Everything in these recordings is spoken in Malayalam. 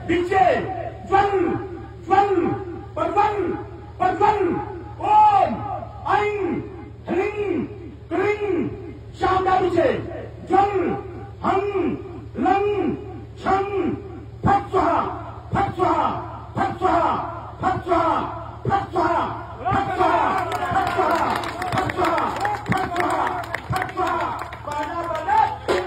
दीजिए ज्वल ज्वल प्रज्वल प्रज्वल ओम ऐं ह्रीं क्लीं शांता दीजिए ज्वल हं लं छं फट स्वाहा फट स्वाहा फट स्वाहा फट स्वाहा फट स्वाहा फट स्वाहा फट स्वाहा फट स्वाहा फट स्वाहा फट स्वाहा बाना बाना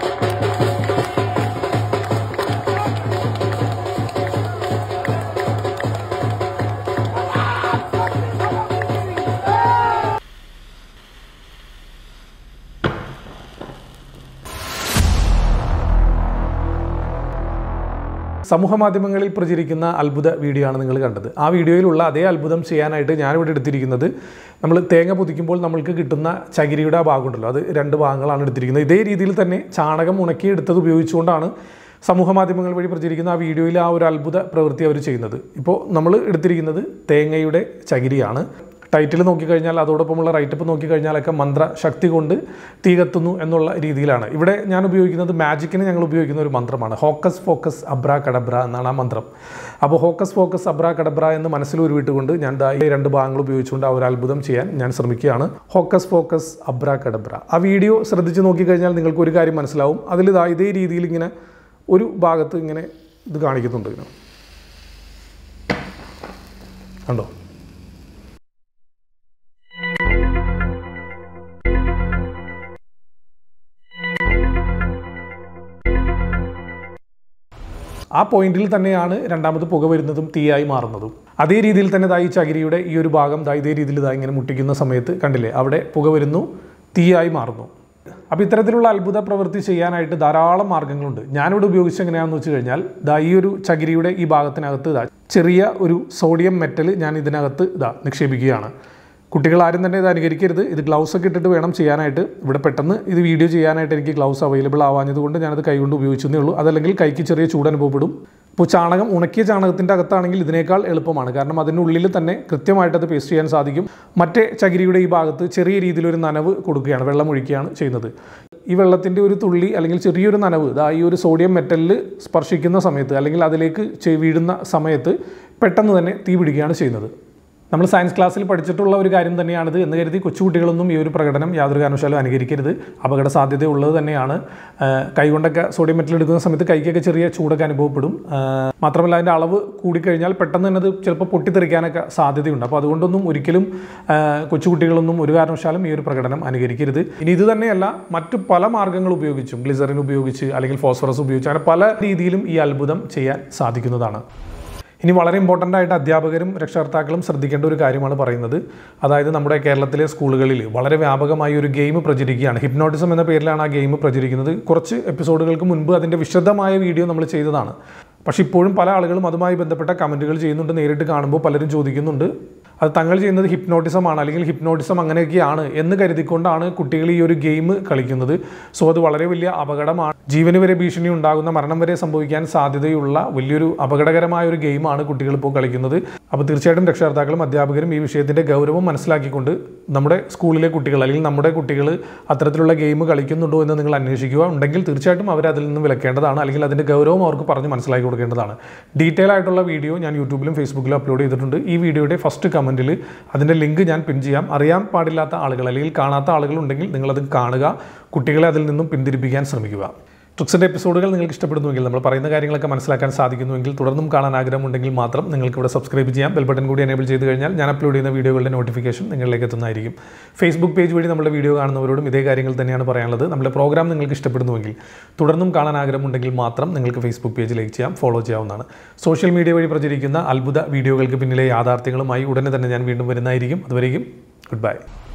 സമൂഹ മാധ്യമങ്ങളിൽ പ്രചരിക്കുന്ന അത്ഭുത വീഡിയോ ആണ് നിങ്ങൾ കണ്ടത്. ആ വീഡിയോയിലുള്ള അതേ അത്ഭുതം ചെയ്യാനായിട്ട് ഞാനിവിടെ എടുത്തിരിക്കുന്നത് നമ്മൾ തേങ്ങ പൊതിക്കുമ്പോൾ നമ്മൾക്ക് കിട്ടുന്ന ചകിരിയുടെ ആ ഭാഗമുണ്ടല്ലോ, അത് 2 ഭാഗങ്ങളാണ് എടുത്തിരിക്കുന്നത്. ഇതേ രീതിയിൽ തന്നെ ചാണകം ഉണക്കി എടുത്തത് ഉപയോഗിച്ചുകൊണ്ടാണ് സമൂഹ മാധ്യമങ്ങൾ വഴി പ്രചരിക്കുന്ന ആ വീഡിയോയിൽ ആ ഒരു അത്ഭുത പ്രവൃത്തി അവർ ചെയ്യുന്നത്. ഇപ്പോൾ നമ്മൾ എടുത്തിരിക്കുന്നത് തേങ്ങയുടെ ചകിരിയാണ്. ടൈറ്റിൽ നോക്കിക്കഴിഞ്ഞാൽ അതോടൊപ്പമുള്ള റൈറ്റപ്പ് നോക്കിക്കഴിഞ്ഞാലൊക്കെ മന്ത്രശക്തി കൊണ്ട് തീ കത്തുന്നു എന്നുള്ള രീതിയിലാണ്. ഇവിടെ ഞാൻ ഉപയോഗിക്കുന്നത് മാജിക്കിന് ഞങ്ങൾ ഉപയോഗിക്കുന്ന ഒരു മന്ത്രമാണ്. ഹോക്കസ് ഫോക്കസ് അബ്രാ കഡബ്ര എന്നാണ് ആ മന്ത്രം. അപ്പോൾ ഹോക്കസ് ഫോക്കസ് അബ്രാ കഡബ്ര എന്ന് മനസ്സിൽ ഉരുവിട്ടുകൊണ്ട് ഞാൻ ഈ 2 ഭാഗങ്ങൾ ഉപയോഗിച്ചുകൊണ്ട് ആ ഒരു അത്ഭുതം ചെയ്യാൻ ഞാൻ ശ്രമിക്കുകയാണ്. Hocus pocus abracadabra. ആ വീഡിയോ ശ്രദ്ധിച്ച് നോക്കിക്കഴിഞ്ഞാൽ നിങ്ങൾക്ക് ഒരു കാര്യം മനസ്സിലാവും. അതിൽ ഇതേ രീതിയിൽ ഇങ്ങനെ ഒരു ഭാഗത്ത് ഇങ്ങനെ ഇത് കാണിക്കുന്നുണ്ട്. കണ്ടോ? ആ പോയിന്റിൽ തന്നെയാണ് രണ്ടാമത് പുക വരുന്നതും തീയായി മാറുന്നതും. അതേ രീതിയിൽ തന്നെ ഈ ചകിരിയുടെ ഈ ഒരു ഭാഗം ഇതേ രീതിയിൽ ഇങ്ങനെ മുട്ടിക്കുന്ന സമയത്ത് കണ്ടില്ലേ, അവിടെ പുക വരുന്നു, തീയായി മാറുന്നു. അപ്പോൾ ഇത്തരത്തിലുള്ള അത്ഭുത പ്രവൃത്തി ചെയ്യാനായിട്ട് ധാരാളം മാർഗ്ഗങ്ങളുണ്ട്. ഞാനിവിടെ ഉപയോഗിച്ച് എങ്ങനെയാണെന്ന് വെച്ച് കഴിഞ്ഞാൽ ഈ ഒരു ചകിരിയുടെ ഈ ഭാഗത്തിനകത്ത് ചെറിയ ഒരു സോഡിയം മെറ്റൽ ഞാൻ ഇതിനകത്ത് നിക്ഷേപിക്കുകയാണ്. കുട്ടികൾ ആരും തന്നെ ഇത് അനുകരിക്കരുത്. ഇത് ഗ്ലൗസ് ഒക്കെ ഇട്ടിട്ട് വേണം ചെയ്യാനായിട്ട്. ഇവിടെ പെട്ടെന്ന് ഇത് വീഡിയോ ചെയ്യാനായിട്ട് എനിക്ക് ഗ്ലൗസ് അവൈലബിൾ ആവാഞ്ഞതുകൊണ്ട് ഞാനത് കൈകൊണ്ട് ഉപയോഗിച്ചതേ ഉള്ളൂ. അതല്ലെങ്കിൽ കൈക്ക് ചെറിയ ചൂട് അനുഭവപ്പെടും. ഇപ്പോൾ ചാണകം, ഉണക്കിയ ചാണകത്തിൻ്റെ അകത്താണെങ്കിൽ ഇതിനേക്കാൾ എളുപ്പമാണ്. കാരണം അതിനുള്ളിൽ തന്നെ കൃത്യമായിട്ട് അത് പേസ്റ്റ് ചെയ്യാൻ സാധിക്കും. മറ്റേ ചകിരിയുടെ ഈ ഭാഗത്ത് ചെറിയ രീതിയിലൊരു നനവ് കൊടുക്കുകയാണ്, വെള്ളം ഒഴിക്കുകയാണ് ചെയ്യുന്നത്. ഈ വെള്ളത്തിൻ്റെ ഒരു തുള്ളി അല്ലെങ്കിൽ ചെറിയൊരു നനവ് ഈ ഒരു സോഡിയം മെറ്റലിൽ സ്പർശിക്കുന്ന സമയത്ത് അല്ലെങ്കിൽ അതിലേക്ക് വീഴുന്ന സമയത്ത് പെട്ടെന്ന് തന്നെ തീ പിടിക്കുകയാണ് ചെയ്യുന്നത്. നമ്മൾ സയൻസ് ക്ലാസ്സിൽ പഠിച്ചിട്ടുള്ള ഒരു കാര്യം തന്നെയാണിത് എന്ന് കരുതി കൊച്ചുകുട്ടികളൊന്നും ഈ ഒരു പ്രകടനം യാതൊരു കാരണവശാലും അനുകരിക്കരുത്. അപകട സാധ്യത ഉള്ളത് തന്നെയാണ്. കൈകൊണ്ടൊക്കെ സോഡിയം മെറ്റൽ എടുക്കുന്ന സമയത്ത് കൈക്കൊക്കെ ചെറിയ ചൂടൊക്കെ അനുഭവപ്പെടും. മാത്രമല്ല അതിൻ്റെ അളവ് കൂടിക്കഴിഞ്ഞാൽ പെട്ടെന്ന് തന്നെ അത് ചിലപ്പോൾ പൊട്ടിത്തെറിക്കാനൊക്കെ സാധ്യതയുണ്ട്. അപ്പോൾ അതുകൊണ്ടൊന്നും ഒരിക്കലും കൊച്ചുകുട്ടികളൊന്നും ഒരു കാരണവശാലും ഈ ഒരു പ്രകടനം അനുകരിക്കരുത്. ഇനി ഇത് തന്നെയല്ല, മറ്റു പല മാർഗ്ഗങ്ങൾ ഉപയോഗിച്ചും, ഗ്ലിസറിൻ ഉപയോഗിച്ച് അല്ലെങ്കിൽ ഫോസ്ഫറസ് ഉപയോഗിച്ച് അങ്ങനെ പല രീതിയിലും ഈ അത്ഭുതം ചെയ്യാൻ സാധിക്കുന്നതാണ്. ഇനി വളരെ ഇമ്പോർട്ടൻ്റ് ആയിട്ട് അധ്യാപകരും രക്ഷകർത്താക്കളും ശ്രദ്ധിക്കേണ്ട ഒരു കാര്യമാണ് പറയുന്നത്. അതായത് നമ്മുടെ കേരളത്തിലെ സ്കൂളുകളിൽ വളരെ വ്യാപകമായി ഒരു ഗെയിം പ്രചരിക്കുകയാണ്. ഹിപ്നോട്ടിസം എന്ന പേരിലാണ് ആ ഗെയിം പ്രചരിക്കുന്നത്. കുറച്ച് എപ്പിസോഡുകൾക്ക് മുൻപ് അതിൻ്റെ വിശദമായ വീഡിയോ നമ്മൾ ചെയ്തതാണ്. പക്ഷേ ഇപ്പോഴും പല ആളുകളും അതുമായി ബന്ധപ്പെട്ട കമൻറ്റുകൾ ചെയ്യുന്നുണ്ട്. നേരിട്ട് കാണുമ്പോൾ പലരും ചോദിക്കുന്നുണ്ട് അത് തങ്ങൾ ചെയ്യുന്നത് ഹിപ്നോട്ടിസമാണ് അല്ലെങ്കിൽ ഹിപ്നോട്ടിസം അങ്ങനെയൊക്കെയാണ് എന്ന് കരുതിക്കൊണ്ടാണ് കുട്ടികൾ ഈ ഒരു ഗെയിം കളിക്കുന്നത്. സോ അത് വളരെ വലിയ അപകടമാണ്. ജീവന് വരെ ഭീഷണി ഉണ്ടാകുന്ന, മരണം വരെ സംഭവിക്കാൻ സാധ്യതയുള്ള വലിയൊരു അപകടകരമായ ഒരു ഗെയിമാണ് കുട്ടികൾ ഇപ്പോൾ കളിക്കുന്നത്. അപ്പോൾ തീർച്ചയായിട്ടും രക്ഷകർത്താക്കളും അധ്യാപകരും ഈ വിഷയത്തിൻ്റെ ഗൗരവം മനസ്സിലാക്കിക്കൊണ്ട് നമ്മുടെ സ്കൂളിലെ കുട്ടികൾ അല്ലെങ്കിൽ നമ്മുടെ കുട്ടികൾ അത്തരത്തിലുള്ള ഗെയിം കളിക്കുന്നുണ്ടോ എന്ന് നിങ്ങൾ അന്വേഷിക്കുക. ഉണ്ടെങ്കിൽ തീർച്ചയായിട്ടും അവർ അതിൽ നിന്ന് വിലക്കേണ്ടതാണ്, അല്ലെങ്കിൽ അതിൻ്റെ ഗൗരവം അവർക്ക് പറഞ്ഞ് മനസ്സിലാക്കി കൊടുക്കേണ്ടതാണ്. ഡീറ്റെയിൽ ആയിട്ടുള്ള വീഡിയോ ഞാൻ യൂട്യൂബിലും ഫേസ്ബുക്കിലും അപ്ലോഡ് ചെയ്തിട്ടുണ്ട്. ഈ വീഡിയോയുടെ ഫസ്റ്റ് കമൻറ്റിൽ അതിൻ്റെ ലിങ്ക് ഞാൻ പിൻ ചെയ്യാം. അറിയാൻ പാടില്ലാത്ത ആളുകൾ അല്ലെങ്കിൽ കാണാത്ത ആളുകൾ ഉണ്ടെങ്കിൽ നിങ്ങളത് കാണുക, കുട്ടികളെ അതിൽ നിന്നും പിന്തിരിപ്പിക്കാൻ ശ്രമിക്കുക. ട്രിക്സിൻ്റെ എപ്പിസോഡുകൾ നിങ്ങൾക്ക് ഇഷ്ടപ്പെടുന്നുവെങ്കിൽ, നമ്മൾ പറയുന്ന കാര്യങ്ങളൊക്കെ മനസ്സിലാക്കാൻ സാധിക്കുന്നുവെങ്കിൽ, തുടർന്നും കാണാൻ ആഗ്രഹമുണ്ടെങ്കിൽ മാത്രം നിങ്ങൾക്ക് ഇവിടെ സബ്സ്ക്രൈബ് ചെയ്യാം. ബെൽ ബട്ടൺ കൂടി എനേബിൾ ചെയ്ത് കഴിഞ്ഞാൽ ഞാൻ അപ്ലോഡ് ചെയ്യുന്ന വീഡിയോകളുടെ നോട്ടിഫിക്കേഷൻ നിങ്ങളിലേക്ക് എത്തുന്നതായിരിക്കും. ഫേസ്ബുക്ക് പേജ് വഴി നമ്മുടെ വീഡിയോ കാണുന്നവരോടും ഇതേ കാര്യങ്ങൾ തന്നെയാണ് പറയാനുള്ളത്. നമ്മുടെ പ്രോഗ്രാം നിങ്ങൾക്ക് ഇഷ്ടപ്പെടുന്നുവെങ്കിൽ, തുടർന്നും കാണാൻ ആഗ്രഹമുണ്ടെങ്കിൽ മാത്രം നിങ്ങൾക്ക് ഫേസ്ബുക്ക് പേജ് ലൈക്ക് ചെയ്യാം, ഫോളോ ചെയ്യാവുന്നതാണ്. സോഷ്യൽ മീഡിയ വഴി പ്രചരിക്കുന്ന അത്ഭുത വീഡിയോകൾക്ക് പിന്നിലെ യാഥാർത്ഥ്യങ്ങളുമായി ഉടനെ തന്നെ ഞാൻ വീണ്ടും വരുന്നതായിരിക്കും. അതുവരെയും ഗുഡ് ബൈ.